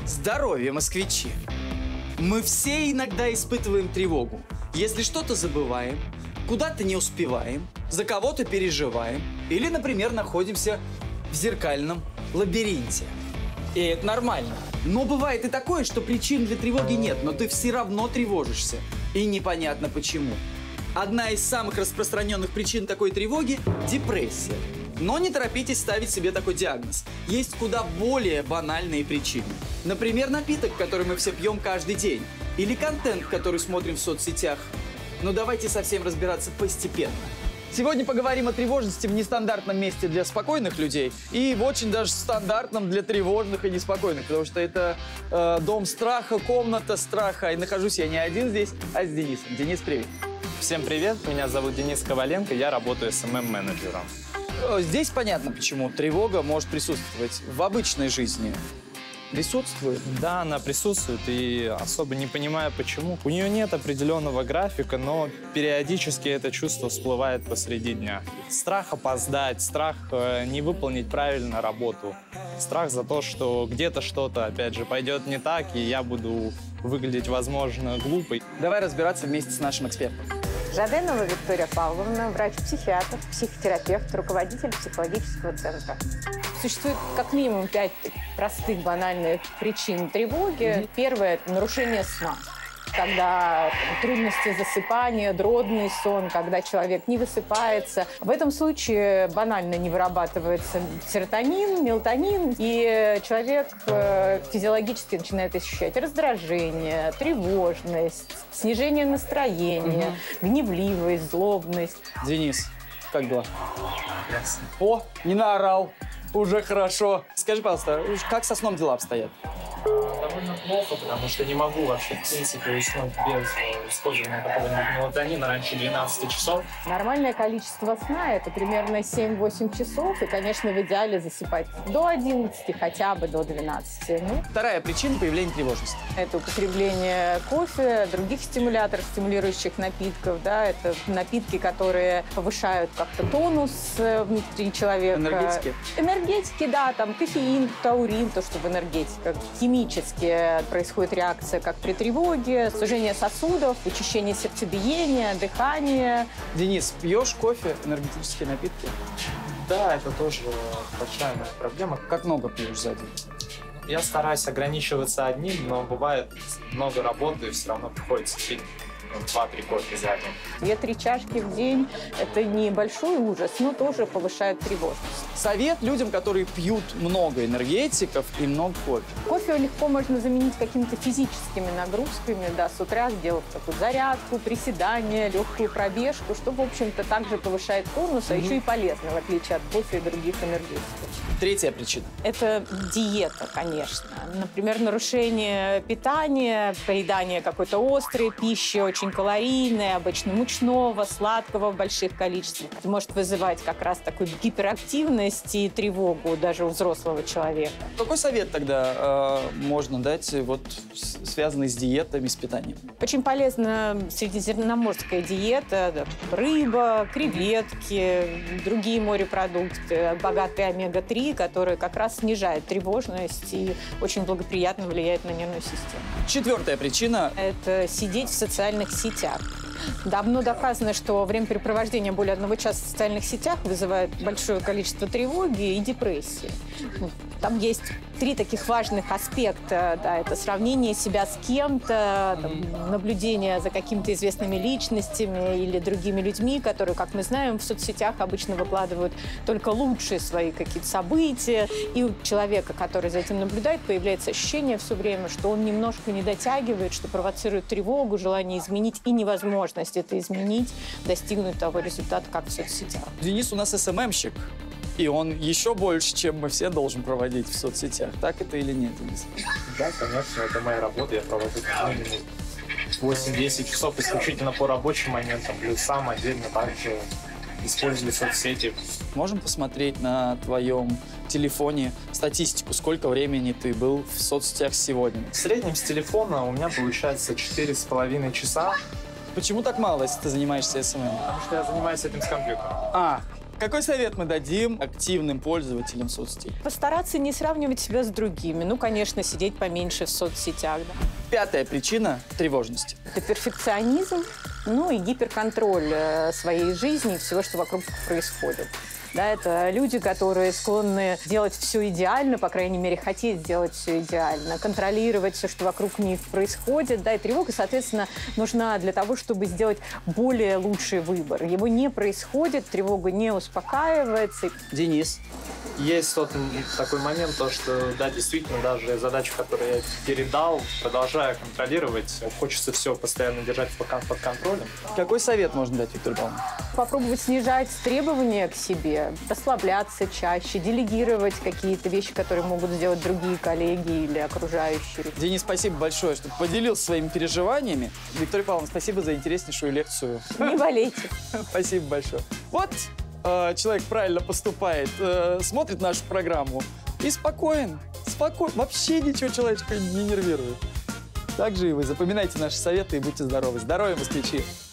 Здоровье, москвичи! Мы все иногда испытываем тревогу. Если что-то забываем, куда-то не успеваем, за кого-то переживаем или, например, находимся в зеркальном лабиринте. И это нормально. Но бывает и такое, что причин для тревоги нет, но ты все равно тревожишься. И непонятно почему. Одна из самых распространенных причин такой тревоги – депрессия. Но не торопитесь ставить себе такой диагноз. Есть куда более банальные причины. Например, напиток, который мы все пьем каждый день. Или контент, который смотрим в соцсетях. Но давайте совсем разбираться постепенно. Сегодня поговорим о тревожности в нестандартном месте для спокойных людей и в очень даже стандартном для тревожных и неспокойных, потому что это дом страха, комната страха. И нахожусь я не один здесь, а с Денисом. Денис, привет. Всем привет, меня зовут Денис Коваленко, я работаю SMM-менеджером. Здесь понятно, почему тревога может присутствовать в обычной жизни. Присутствует? Да, она присутствует, и особо не понимаю, почему. У нее нет определенного графика, но периодически это чувство всплывает посреди дня. Страх опоздать, страх не выполнить правильно работу. Страх за то, что где-то что-то, опять же, пойдет не так, и я буду выглядеть, возможно, глупой. Давай разбираться вместе с нашим экспертом. Жаденова Виктория Павловна, врач-психиатр, психотерапевт, руководитель психологического центра. Существует как минимум 5 простых, банальных причин тревоги. Первое – это нарушение сна. Когда трудности засыпания, дродный сон, когда человек не высыпается. В этом случае банально не вырабатывается серотонин, мелатонин, и человек физиологически начинает ощущать раздражение, тревожность, снижение настроения, гневливость, злобность. Денис, как дела? О, не наорал. Уже хорошо. Скажи, пожалуйста, как со сном дела обстоят? Довольно плохо, потому что не могу вообще, в принципе, уснуть без использования какого-нибудь мелатонина раньше 12 часов. Нормальное количество сна – это примерно 7-8 часов, и, конечно, в идеале засыпать до 11, хотя бы до 12. Вторая причина появления тревожности. Это употребление кофе, других стимуляторов, стимулирующих напитков. Да, это напитки, которые повышают как-то тонус внутри человека. Энергетики? Энергетики, да, там кофеин, таурин, то, что в энергетиках. Химически происходит реакция, как при тревоге, сужение сосудов, учащение сердцебиения, дыхания. Денис, пьешь кофе, энергетические напитки? Да, это тоже большая моя проблема. Как много пьешь за день? Я стараюсь ограничиваться одним, но бывает много работы, и все равно приходится пить 2-3 кофе за день. 2-3 чашки в день – это небольшой ужас, но тоже повышает тревожность. Совет людям, которые пьют много энергетиков и много кофе. Кофе легко можно заменить какими-то физическими нагрузками, да, с утра сделав такую зарядку, приседание, легкую пробежку, что, в общем-то, также повышает тонус, а еще и полезно, в отличие от кофе и других энергетиков. Третья причина. Это диета, конечно. Например, нарушение питания, поедание какой-то острой пищи, очень калорийной, обычно мучного, сладкого в больших количествах. Это может вызывать как раз такую гиперактивность и тревогу даже у взрослого человека. Какой совет тогда можно дать, вот, связанный с диетами, с питанием? Очень полезна средиземноморская диета, да, рыба, креветки, другие морепродукты, богатые омега-3, которые как раз снижают тревожность и очень благоприятно влияют на нервную систему. Четвертая причина. Это сидеть в социальных сетях. Давно доказано, что времяпрепровождение более 1 часа в социальных сетях вызывает большое количество тревоги и депрессии. Там есть 3 таких важных аспекта. Да, это сравнение себя с кем-то, наблюдение за какими-то известными личностями или другими людьми, которые, как мы знаем, в соцсетях обычно выкладывают только лучшие свои какие-то события. И у человека, который за этим наблюдает, появляется ощущение все время, что он немножко не дотягивает, что провоцирует тревогу, желание изменить и невозможность это изменить, достигнуть того результата, как в соцсетях. Денис у нас СММщик, и он еще больше, чем мы все, должен проводить в соцсетях. Так это или нет, Денис? Да, конечно, это моя работа, я провожу 8-10 часов исключительно по рабочим моментам, плюс сам отдельно также использую соцсети. Можем посмотреть на твоем телефоне статистику, сколько времени ты был в соцсетях сегодня? В среднем с телефона у меня получается 4,5 часа. Почему так мало, если ты занимаешься СММ? Потому что я занимаюсь этим с компьютером. Какой совет мы дадим активным пользователям соцсетей? Постараться не сравнивать себя с другими. Ну, конечно, сидеть поменьше в соцсетях. Да. 5-я причина тревожности. Это перфекционизм, ну и гиперконтроль своей жизни и всего, что вокруг происходит. Да, это люди, которые склонны делать все идеально, по крайней мере, хотеть сделать все идеально, контролировать все, что вокруг них происходит. Да, и тревога, соответственно, нужна для того, чтобы сделать более лучший выбор. Его не происходит, тревога не успокаивается. Денис. Есть тот такой момент, то, что, да, действительно, даже задачу, которую я передал, продолжая контролировать, хочется все постоянно держать под контролем. Какой совет можно дать, Виктория Павловна? Попробовать снижать требования к себе, расслабляться чаще, делегировать какие-то вещи, которые могут сделать другие коллеги или окружающие. Денис, спасибо большое, что поделился своими переживаниями. Виктория Павловна, спасибо за интереснейшую лекцию. Не болейте. Спасибо большое. Вот человек правильно поступает, смотрит нашу программу и спокоен, вообще ничего человечка не нервирует. Так же и вы. Запоминайте наши советы и будьте здоровы. Здоровья, москвичи!